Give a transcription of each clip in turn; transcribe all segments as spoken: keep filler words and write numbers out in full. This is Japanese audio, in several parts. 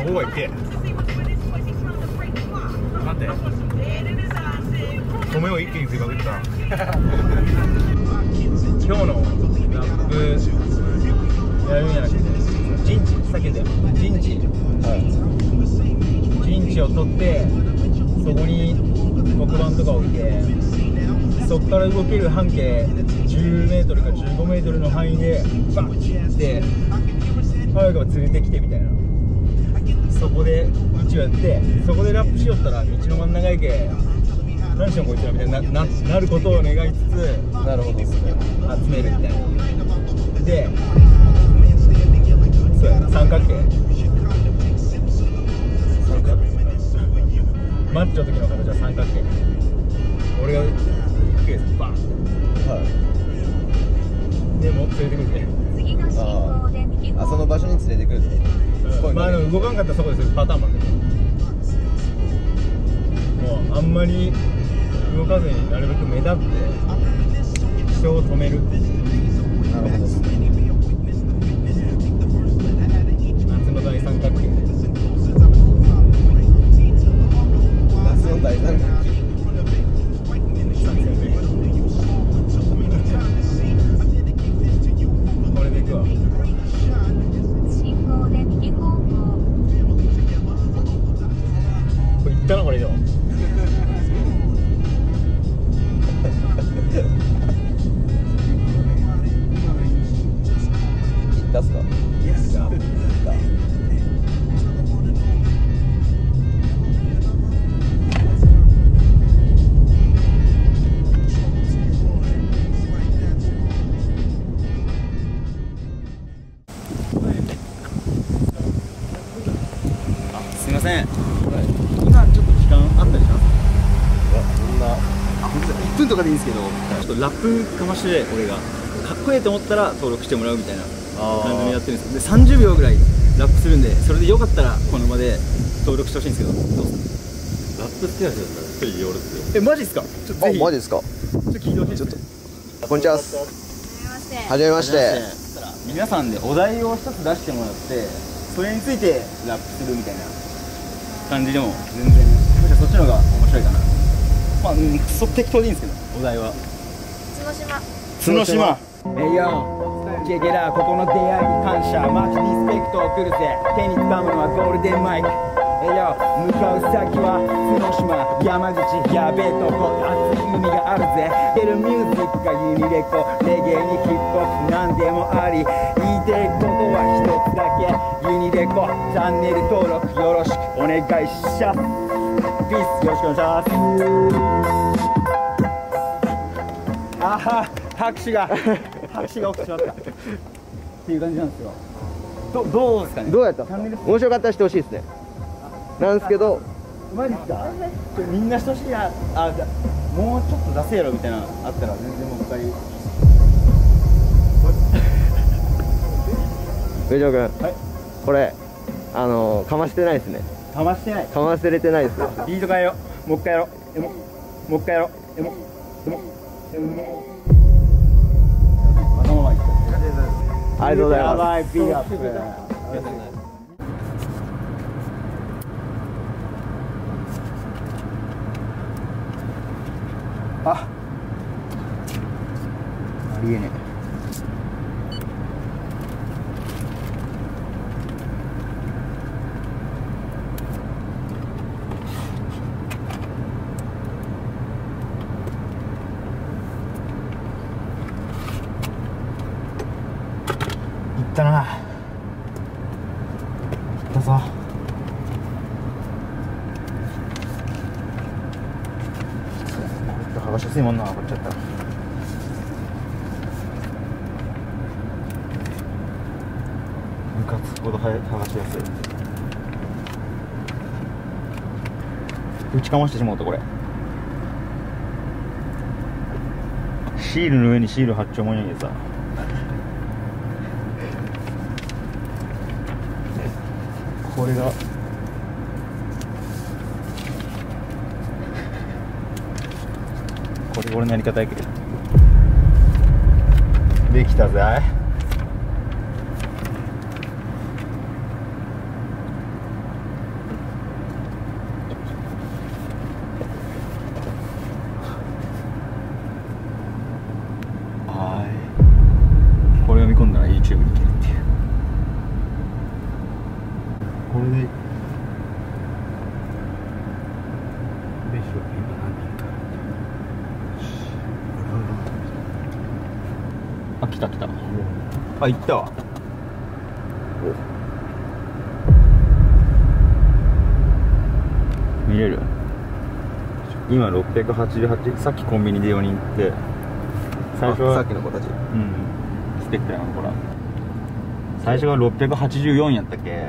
おいけ待って米を一気に食いまくった今日のラップやるんじゃなくて陣地避けて陣地陣地を取ってそこに黒板とか置いてそこから動ける半径じゅうメートルかじゅうごメートルの範囲でバッて早く連れてきてみたいなそこで一応やってそこでラップしよったら道の真ん中行け何しようこいつらみたいに な, な, なることを願いつつなるほどですね集めるみたいなでそうや三角形三角形マッチョの時の形は三角形俺が行くやつバンってはいでも連れてくるねああその場所に連れてくるってことまあでも動かんかったらそこでするパターンもあるけどもうあんまり動かずになるべく目立って人を止めるなるほどですね夏の大三角形夏の大三角形これでいくわこれいったなこれ以上出すかいやじゃあすみません、はい、今ちょっと時間あったりしますそんなあ、本当だいっぷんとかでいいんですけど、はい、ちょっとラップかまして俺がかっこいいと思ったら登録してもらうみたいな感じでやってるんですでさんじゅうびょうぐらいラップするんでそれでよかったらこの場で登録してほしいんですけどどうですかラップ好きな人だったら一人でやるっすよえ、マジっすかちょっとぜひあ、マジですかちょっと聞いてほしいですねこんにちははじめまして皆さんでお題を一つ出してもらってそれについてラップするみたいな感じでも全然むしろそっちの方が面白いかなまあ、うん、クソ適当でいいんですけどお題は角島角島えいよチェケラここの出会いに感謝マジリスペクトを送るぜ手に掴むのはゴールデンマイクえいよ向かう先は角島山口やべえとこ熱い海があるぜ出るミュージックがユニレコレゲエにヒップホップなんでもあり言いてえことは一つだけユニレコチャンネル登録よろしくお願いしますピースよろしくお願いしますあは拍手が拍手が起きてしまったっていう感じなんですよど, どうですかねどうやった面白かったらしてほしいですねなんですけどマジっすかちょみんなしてほしいなあじゃもうちょっと出せやろみたいなのあったら全然もう一回上条君、 はい、 これあのー、かましてないですねかましてないかませれてないですビート変えようもう一回やろうもう一回やろうえもえもえも頭まいってありがとうございますやばいビーアップあありえねえいったな。いったぞ。剥がしやすいもんな、こっちゃったら。ムカつくほど剥がしやすい。打ちかましてしまうとこれ。シールの上にシール貼っちゃうもんやけどさ。これがこれ俺のやり方やけどできたぜこれで飯を今何人かあ、来た来た。あ、行ったわ。見れる？今ろっぴゃくはちじゅうはち、さっきコンビニでよにん行って最初はさっきの子たち。 うん、ステッカーやん、ほら最初がろっぴゃくはちじゅうよんやったっけ。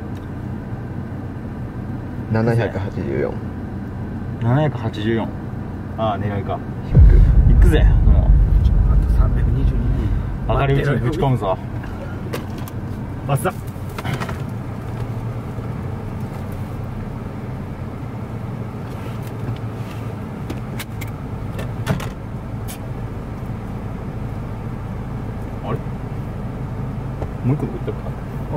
ななひゃくはちじゅうよん。 ななひゃくはちじゅうよん。ああ、狙いか。行くぜ、もうあとさんびゃくにじゅうににん明るいうちにぶち込むぞ。わっさあれもう一個どこ行ったか。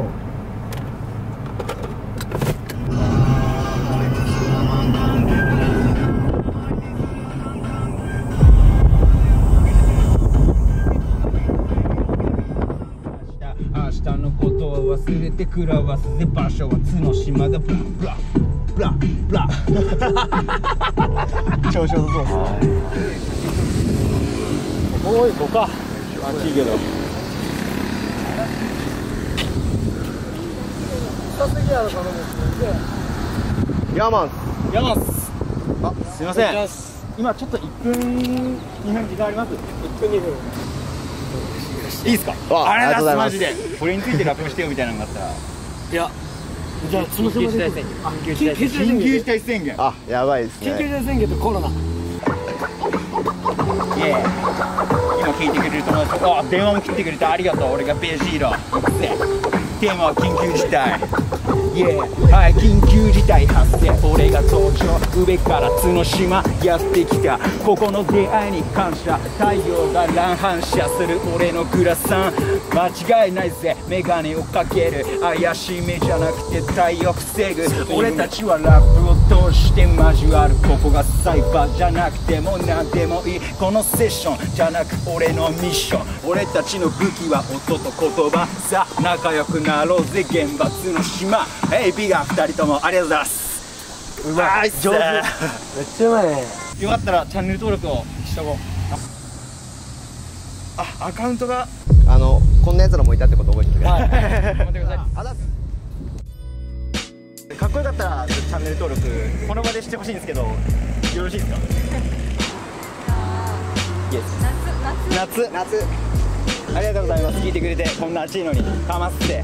明日のことを忘れてくらわすぜ。場所は角島だ。ブラブラブラブラ調子よさそうですね。 ここ行こうか。暑いけどヤーマン。 ヤマンス。あ、すいません、今ちょっといっぷんにふん時間あります？いっぷんにふんいいっすか？ あありがとうございます。マありジでこれについてラップしてよみたいなのがあったら。 いや、じゃあその緊急事態宣言。緊急事態宣言。 緊急事態宣言。 あ、やばいです緊急事ね。 態宣言とコロナ。 イエーイ。今聞いてくれる友達、あ、電話も切ってくれてありがとう。俺がベジーロ行くぜ。テーマは緊急事態。イエーイ。はい、緊急事態発生。俺が登場。上から角島やってきた。ここの出会いに感謝。太陽が乱反射する俺のグラサン。間違いないぜ。メガネをかける。怪しい目じゃなくて太陽防ぐ。俺たちはラップを通して交わる。ここがサイバーじゃなくても何でもいい。このセッションじゃなく俺のミッション。俺たちの武器は音と言葉。さあ仲良くなろうぜ現場角島。ヘイビガンふたりともありがとうございます。うまいっす。 上手。めっちゃうまいね。 よかったらチャンネル登録をしとこう。あ、アカウントがあのこんなやつらもいたってこと覚えててください。 頑張ってください。かっこよかったらチャンネル登録この場でしてほしいんですけど、よろしいですか？イエス。夏夏夏ありがとうございます。聞いてくれてこんな暑いのにかますって。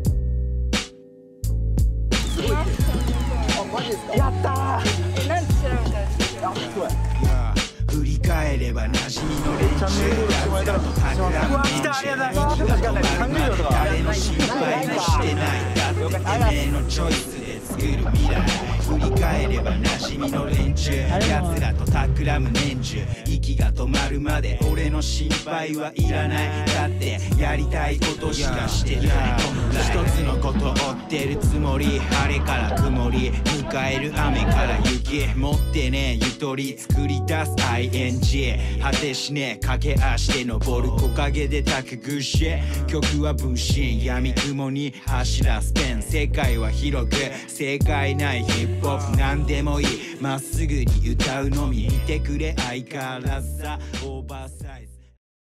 マジですか？ やったー。 え、なんで調べたんですか？ 振り返れば馴染みの連中。 うわ、来た、ありがとうございます。時間ない。さんじゅうびょうとか。 誰の心配もしてない。だっててめえのチョイスで作る未来。振り返れば馴染みの連中。奴らと企む年中。息が止まるまで俺の心配はいらない。だってやりたいことしかしてない。一つのこと追ってるつもり。晴れから曇り迎える雨から雪。持ってねえゆとり作り出す アイエヌジー。 果てしねえ駆け足で登る木陰で炊くグッシュ。曲は分身闇雲に走らすペン。世界は広く正解ないヒップホップ。なんでもいいまっすぐに歌うのみ。見てくれ相変わらずさオーバーサイズ。